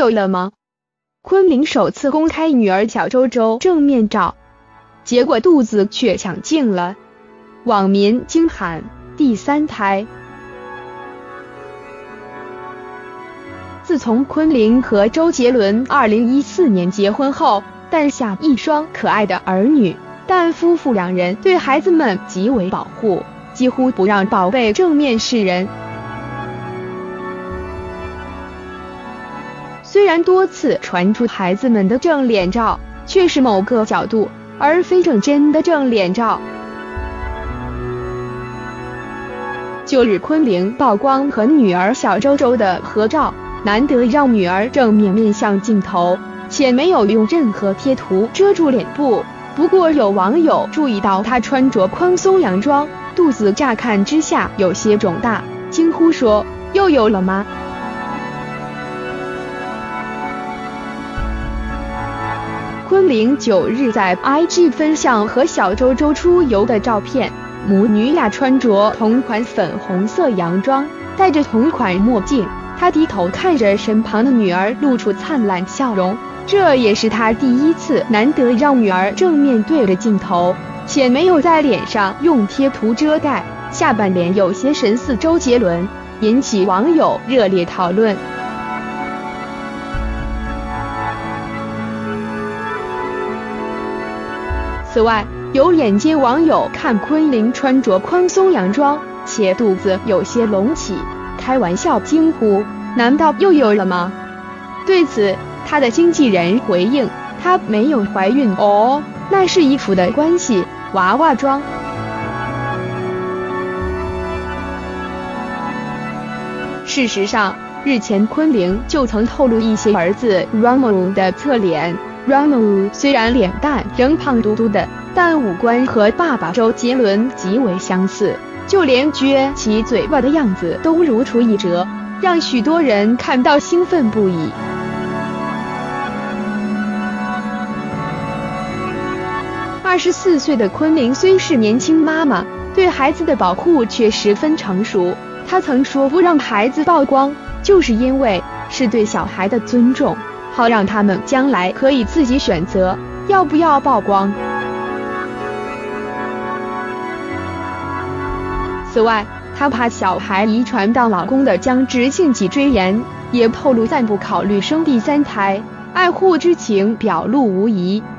有了吗？昆凌首次公开女儿小周周正面照，结果肚子却抢镜了，网民惊喊第三胎。自从昆凌和周杰伦2014年结婚后，诞下一双可爱的儿女，但夫妇两人对孩子们极为保护，几乎不让宝贝正面示人。虽然多次传出孩子们的正脸照却是某个角度，而非正真的正脸照。9日，昆凌曝光和女儿小周周的合照，难得让女儿正面面向镜头，且没有用任何贴图遮住脸部。不过有网友注意到她穿着宽松洋装，肚子乍看之下有些肿大，惊呼说：“又有了吗？”昆凌9日在 IG 分享和小周周出游的照片，母女俩穿着同款粉红色洋装，戴着同款墨镜。她低头看着身旁的女儿，露出灿烂笑容。这也是她第一次难得让女儿正面对着镜头，且没有在脸上用贴图遮盖，下半脸有些神似周杰伦，引起网友热烈讨论。此外，有眼尖网友看昆凌穿着宽松洋装，且肚子有些隆起，开玩笑惊呼：“难道又有了吗？”对此，她的经纪人回应：“她没有怀孕哦，那是衣服的关系，娃娃装。”事实上，日前昆凌就曾透露一些儿子 Romeo 的侧脸。Romeo 虽然脸蛋仍胖嘟嘟的，但五官和爸爸周杰伦极为相似，就连撅起嘴巴的样子都如出一辙，让许多人看到兴奋不已。24岁的昆凌虽是年轻妈妈，对孩子的保护却十分成熟。她曾说不让孩子曝光，就是因为是对小孩的尊重，好让他们将来可以自己选择要不要曝光。此外，她怕小孩遗传到老公的僵直性脊椎炎，也透露暂不考虑生第三胎，爱护之情表露无遗。